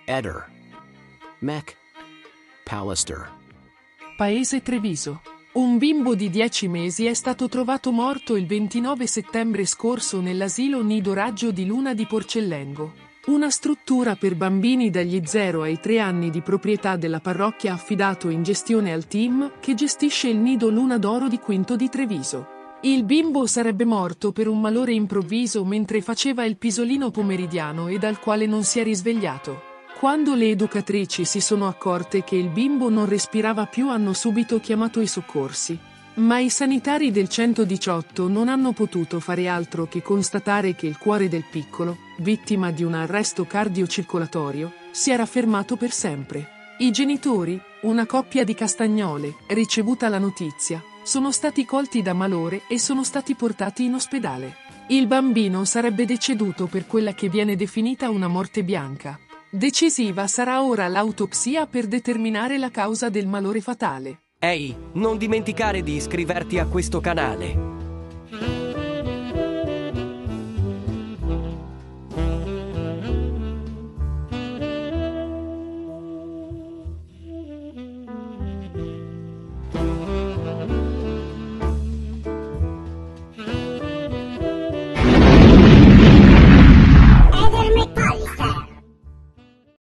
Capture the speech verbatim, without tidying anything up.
Eder. Mac. Pallister. Paese Treviso. Un bimbo di dieci mesi è stato trovato morto il ventinove settembre scorso nell'asilo Nido Raggio di Luna di Porcellengo, una struttura per bambini dagli zero ai tre anni di proprietà della parrocchia affidato in gestione al team che gestisce il Nido Luna d'Oro di Quinto di Treviso. Il bimbo sarebbe morto per un malore improvviso mentre faceva il pisolino pomeridiano e dal quale non si è risvegliato. Quando le educatrici si sono accorte che il bimbo non respirava più hanno subito chiamato i soccorsi. Ma i sanitari del centodiciotto non hanno potuto fare altro che constatare che il cuore del piccolo, vittima di un arresto cardiocircolatorio, si era fermato per sempre. I genitori, una coppia di castagnole, ricevuta la notizia, sono stati colti da malore e sono stati portati in ospedale. Il bambino sarebbe deceduto per quella che viene definita una morte bianca. Decisiva sarà ora l'autopsia per determinare la causa del malore fatale. Ehi, non dimenticare di iscriverti a questo canale.